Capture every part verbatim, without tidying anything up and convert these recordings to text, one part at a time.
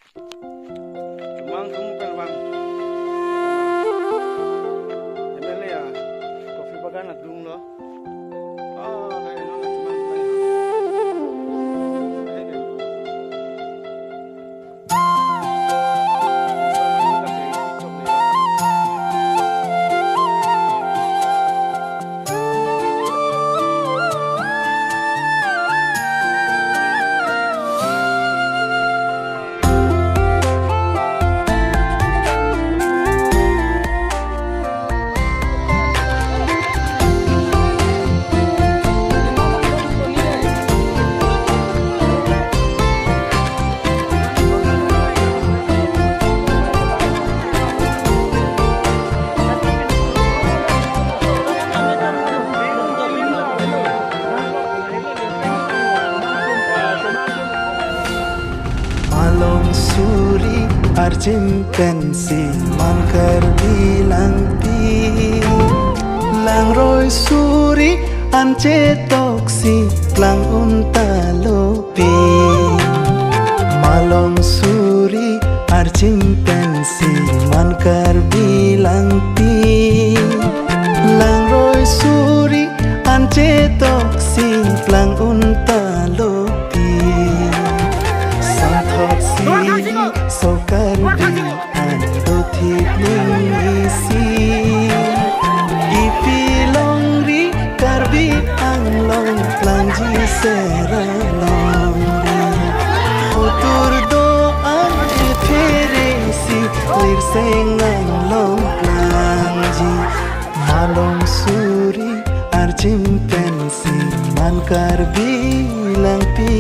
Cuma kamu pelbang. Emang ya, kopi bagan adung lo. Oh, kayak lo cuma main. Malong suri arjim pensi mankar bilang pi lang roy suri ance toksi lang untalo pi Malong suri arjim pensi mankar bilang pi lang roy suri ance toksi lang untalo so karbi ando thikning isi ipilongri karbi anglong planji seralongri utur doan teresi lirseng anglong planji malong suri arjim pensi man karbi langpi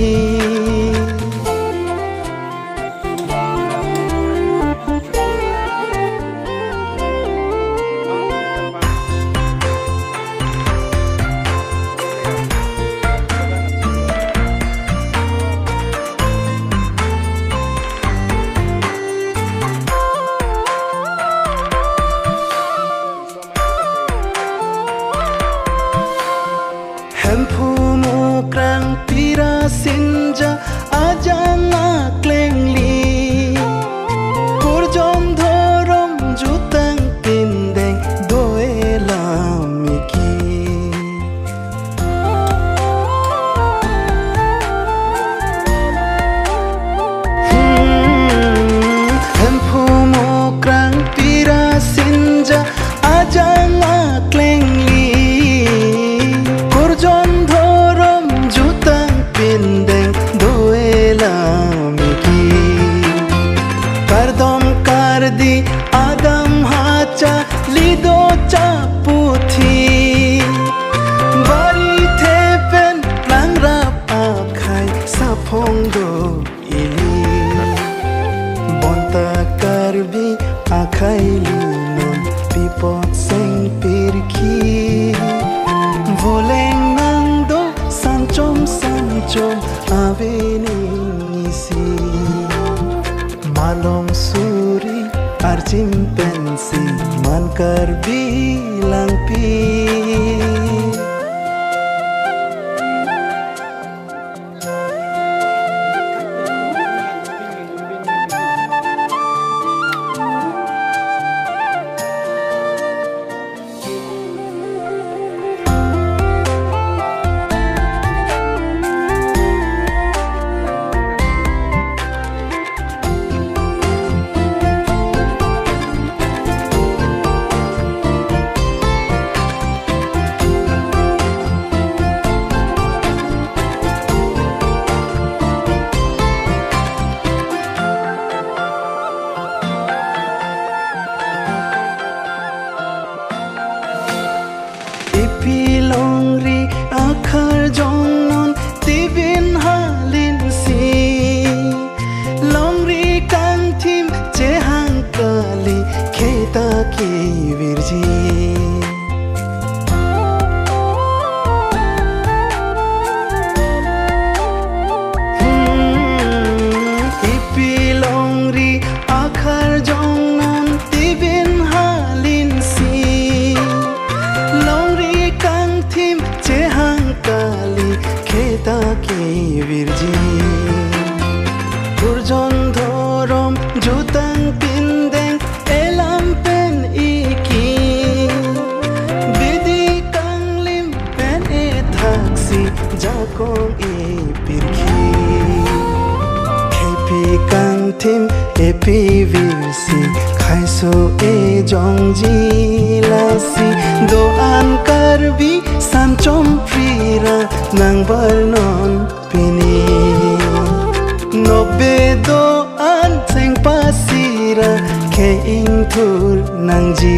Hempumu krang pira sinja ajang aklengli kurjom thorom jutang pindeng doela miki Hempumu krang pira sinja ajang aklengli Jon thorom jutang pindeng doela miki Kardom kardi agam hacha lido chaputhi Bari thepen langrap akhai saphong do ili Bonta karbi akhai linon pipot seng pirki Voleng nando sancom sancom avening isi Malong suri arjim pensi mankar bilang pi Ipilongri akhar jongnon tibin halin si Longri kantim jehang kali kheta ki virji Ipilongri akhar jongnon tibin halin si kali kheta ki virji kurjon thorom kang tim epivirsi khai so e jong ji lasi do an karbi san chom prira nang bar non pini no be do an seng pasira ke ing thur nang ji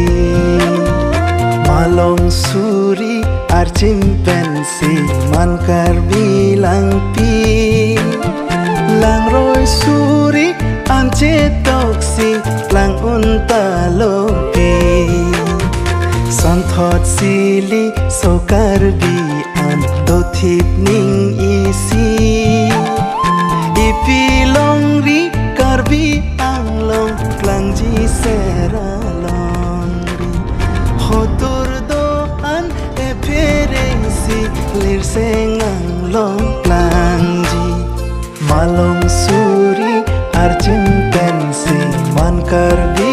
malong suri ar chimpanzee man karbi lang pi lang roi suri an che toksi lang unta lopi son thot sili so karbi an do thip ning isi ipi long ri karbi ang long lang ji sera long ri hotur do an e peresi lir sengang long lang ji malong suri ar chimpanzee man karbi